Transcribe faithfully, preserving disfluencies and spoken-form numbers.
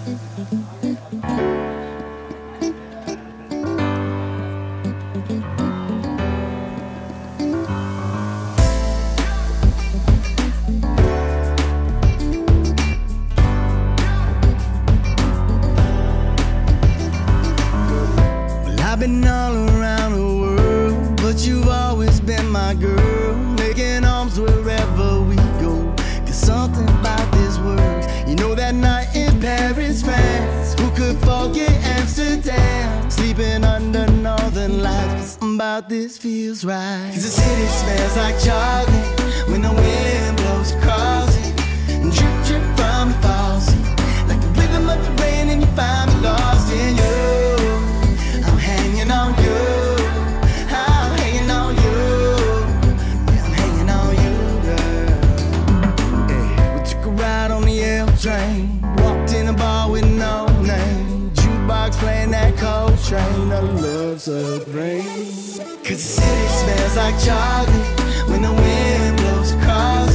I've been all around the world, but you've always been my girl, making arms wherever we go. Cause something about this works. You know that night in Paris, France, who could forget Amsterdam? Sleeping under northern lights, something about this feels right. Cause the city smells like chocolate when the wind blows across it, and drip drip from the faucet, like the rhythm of the rain, and you find me lost in you. Hanging on you, I'm hanging on you, yeah, I'm hanging on you, girl. Hey, we took a ride on the L train, walked in a bar with no name, jukebox playing that Coltrane, the love submarine. Cause the city smells like chocolate when the wind blows across